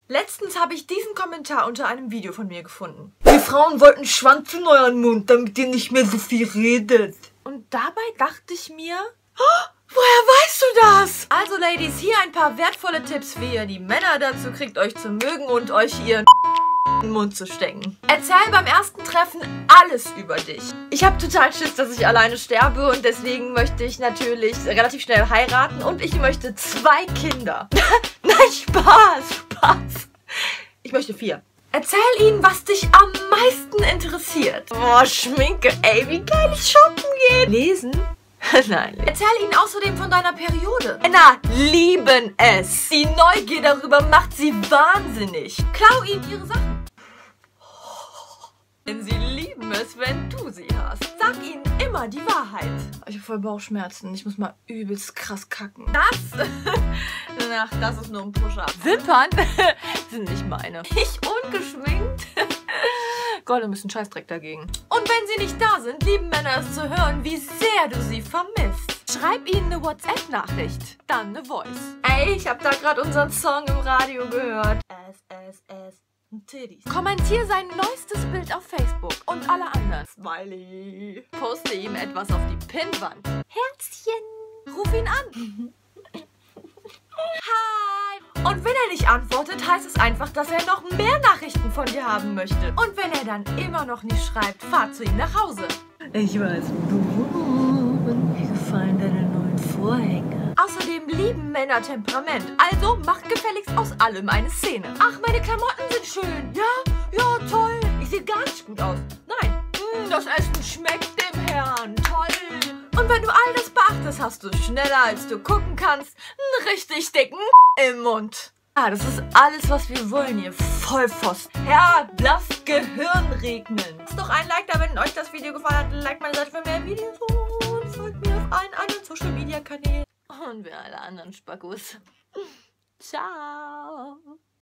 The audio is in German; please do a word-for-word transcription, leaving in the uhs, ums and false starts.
Letztens habe ich diesen Kommentar unter einem Video von mir gefunden. Die Frauen wollten Schwanz in euren Mund, damit ihr nicht mehr so viel redet. Und dabei dachte ich mir, oh, woher weißt du das? Also Ladies, hier ein paar wertvolle Tipps, wie ihr die Männer dazu kriegt, euch zu mögen und euch ihren in den Mund zu stecken. Erzähl beim ersten Treffen alles über dich. Ich habe total Schiss, dass ich alleine sterbe und deswegen möchte ich natürlich relativ schnell heiraten und ich möchte zwei Kinder. Nein, Spaß, Spaß. Ich möchte vier. Erzähl ihnen, was dich am meisten interessiert. Boah, Schminke, ey, wie geil ich shoppen gehe. Lesen? Nein. Erzähl ihnen außerdem von deiner Periode. Männer lieben es. Die Neugier darüber macht sie wahnsinnig. Klau ihnen ihre Sachen. Denn sie lieben es, wenn du sie hast. Sag ihnen immer die Wahrheit. Ich habe voll Bauchschmerzen. Ich muss mal übelst krass kacken. Das? Ach, das ist nur ein Push-Up. Wimpern sind nicht meine. Ich ungeschminkt? Gollum ist ein Scheißdreck dagegen. Und wenn sie nicht da sind, lieben Männer es zu hören, wie sehr du sie vermisst. Schreib ihnen eine WhatsApp-Nachricht, dann eine Voice. Ey, ich habe da gerade unseren Song im Radio gehört. S, S, S. Titties. Kommentier sein neuestes Bild auf Facebook und alle anderen. Smiley. Poste ihm etwas auf die Pinnwand. Herzchen. Ruf ihn an. Hi. Und wenn er nicht antwortet, heißt es einfach, dass er noch mehr Nachrichten von dir haben möchte. Und wenn er dann immer noch nicht schreibt, fahr zu ihm nach Hause. Ich weiß, mir gefallen deine neuen Vorhänge. Außerdem lieben Männer Temperament. Also mach gefälligst aus allem eine Szene. Ach, meine Klamotten sind schön. Ja, ja, toll. Ich sehe gar nicht gut aus. Nein, mh, das Essen schmeckt dem Herrn. Toll. Und wenn du all das beachtest, hast du schneller als du gucken kannst einen richtig dicken im Mund. Ah, das ist alles, was wir wollen, ihr Vollpfosten. Ja, lasst Gehirn regnen. Lasst doch ein Like da, wenn euch das Video gefallen hat. Like meine Seite für mehr Videos und folgt mir auf allen anderen Social Media Kanälen. Und wir alle anderen Spackos. Ciao.